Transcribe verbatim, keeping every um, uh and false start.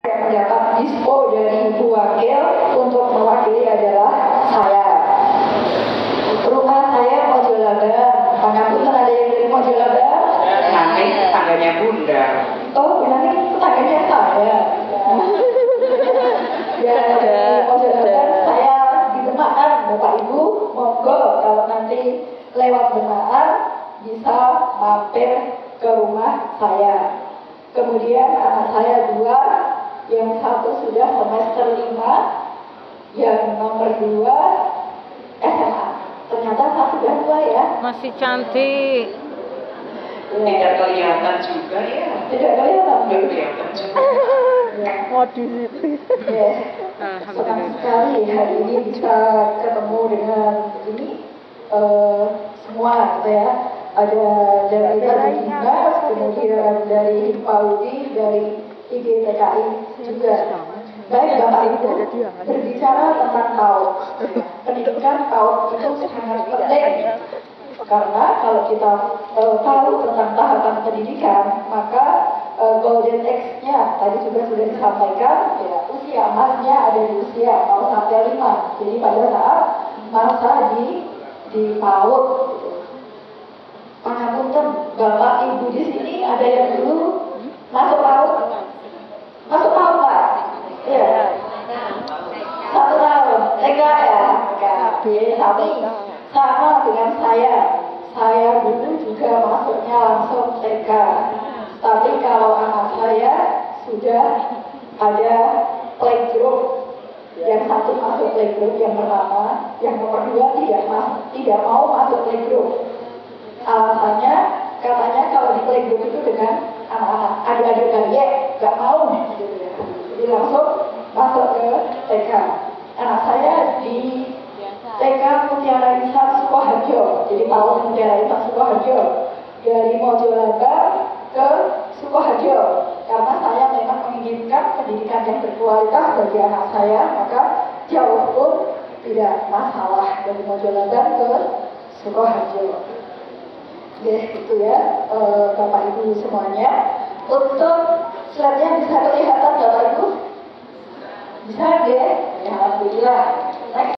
Yang mendapat dispo dari ibu wakil untuk mewakili adalah saya. Rumah saya Mojolaba. Pangapunten, ada yang dari Mojolaba? Nanti tetangganya Bunda. Oh, nanti tetangganya saya. Ya, dari Mojolaba saya di Demaan, Bapak Ibu. Monggo kalau nanti lewat Demaan bisa mampir ke rumah saya. Kemudian anak saya dua, yang satu sudah semester lima, yang nomor dua S M A. Ternyata saya sudah tua ya. Masih cantik. Ya. Tidak kelihatan juga ya. Tidak kelihatan. Tidak kelihatan juga. Ya. Modus. Ya. Senang sekali hari ini bisa ketemu dengan ini uh, semua, gitu ya. Ada dari dari dinas, kemudian dari Himpaudi, dari I G T K I juga. Baik Bapak Ibu, berbicara tentang PAUD, pendidikan PAUD itu sangat penting, karena kalau kita uh, tahu tentang tahapan pendidikan, maka uh, golden age-nya tadi juga sudah disampaikan, ya, usia emasnya ada di usia nol sampai lima. Jadi pada saat masa di di PAUD, gitu. Pangapunten, Bapak Ibu di sini ada yang dulu masuk PAUD? Masuk PAUD Pak? Iya. Satu tahun. T K ya? T K. Satu. Sama dengan saya. Saya dulu juga masuknya langsung T K. Tapi kalau anak saya sudah ada playgroup. Yang satu masuk playgroup yang pertama, yang nomor dua tidak mas, tidak mau masuk playgroup. Alasannya katanya kalau di playgroup itu dengan anak-anak adik-adik bayi nggak mau gitu ya. Jadi langsung masuk ke T K. Anak saya di T K Mutiara Insan Sukoharjo. Jadi PAUD Mutiara Insan Sukoharjo, dari Mojolaba ke Sukoharjo. Karena saya memang menginginkan pendidikan yang berkualitas bagi anak saya, maka jauh pun tidak masalah dari Mojolaba ke Sukoharjo. Ya, itu ya, e, Bapak Ibu semuanya. Untuk slide-nya bisa kelihatan Bapak Ibu? Bisa ya? Ya, alhamdulillah.